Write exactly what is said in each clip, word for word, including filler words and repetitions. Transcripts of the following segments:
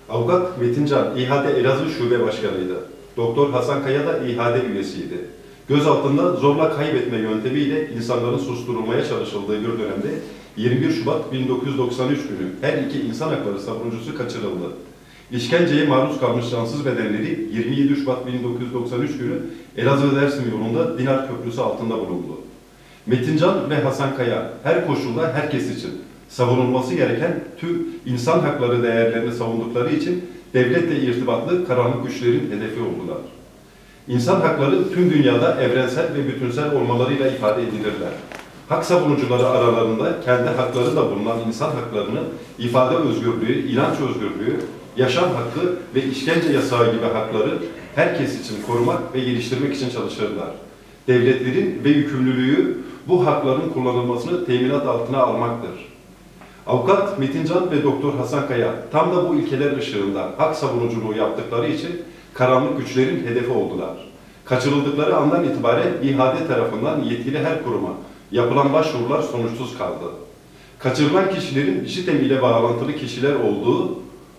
Avukat Metin Can, İHA'de Elazığ Şube Başkanıydı. Doktor Hasan Kaya da İHA'de üyesiydi. Gözaltında zorla kaybetme yöntemiyle insanların susturulmaya çalışıldığı bir dönemde yirmi bir Şubat bin dokuz yüz doksan üç günü her iki insan hakları savunucusu kaçırıldı. İşkenceye maruz kalmış cansız bedenleri yirmi yedi Şubat bin dokuz yüz doksan üç günü Elazığ-Dersim yolunda Dinar Köprüsü altında bulundu. Metin Can ve Hasan Kaya her koşulda herkes için savunulması gereken tüm insan hakları değerlerini savundukları için devletle irtibatlı karanlık güçlerin hedefi oldular. İnsan hakları tüm dünyada evrensel ve bütünsel olmalarıyla ifade edilirler. Hak savunucuları aralarında kendi hakları da bulunan insan haklarını ifade özgürlüğü, inanç özgürlüğü, yaşam hakkı ve işkence yasağı gibi hakları herkes için korumak ve geliştirmek için çalışırlar. Devletlerin ve yükümlülüğü bu hakların kullanılmasını teminat altına almaktır. Avukat Metin Can ve Doktor Hasan Kaya tam da bu ilkeler ışığında hak savunuculuğu yaptıkları için karanlık güçlerin hedefi oldular. Kaçırıldıkları andan itibaren İHA'de tarafından yetkili her kuruma yapılan başvurular sonuçsuz kaldı. Kaçırılan kişilerin JITEM ile bağlantılı kişiler olduğu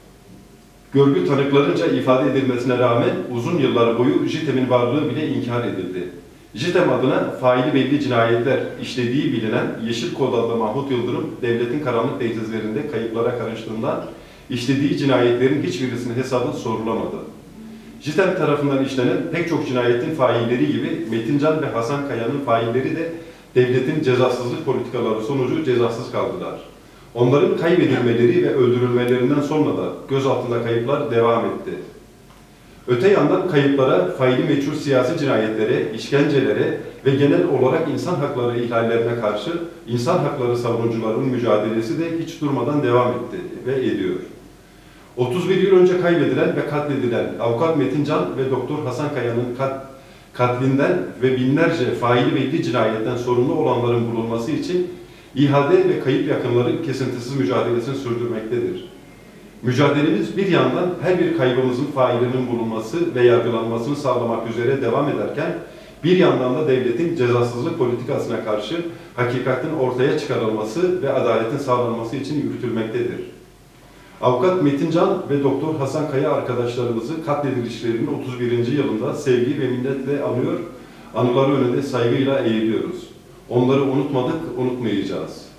görgü tanıklarınca ifade edilmesine rağmen uzun yıllar boyu JITEM'in varlığı bile inkar edildi. JITEM adına faili belli cinayetler işlediği bilinen Yeşil Kod adlı Mahmut Yıldırım, devletin karanlık dehlizlerinde kayıplara karıştığından işlediği cinayetlerin hiçbirisinin hesabı sorulamadı. JITEM tarafından işlenen pek çok cinayetin failleri gibi Metin Can ve Hasan Kaya'nın failleri de devletin cezasızlık politikaları sonucu cezasız kaldılar. Onların kaybedilmeleri ve öldürülmelerinden sonra da gözaltında kayıplar devam etti. Öte yandan kayıplara, faili meçhul siyasi cinayetlere, işkencelere ve genel olarak insan hakları ihlallerine karşı insan hakları savunucularının mücadelesi de hiç durmadan devam etti ve ediyor. otuz bir yıl önce kaybedilen ve katledilen Avukat Metin Can ve Doktor Hasan Kaya'nın kat, katlinden ve binlerce faili belli cinayetten sorumlu olanların bulunması için İHA'de ve kayıp yakınların kesintisiz mücadelesini sürdürmektedir. Mücadelemiz bir yandan her bir kaybımızın failinin bulunması ve yargılanmasını sağlamak üzere devam ederken, bir yandan da devletin cezasızlık politikasına karşı hakikatin ortaya çıkarılması ve adaletin sağlanması için yürütülmektedir. Avukat Metin Can ve Doktor Hasan Kaya arkadaşlarımızı katledilişlerinin otuz birinci yılında sevgi ve minnetle anıyor, anıları önünde saygıyla eğiliyoruz. Onları unutmadık, unutmayacağız.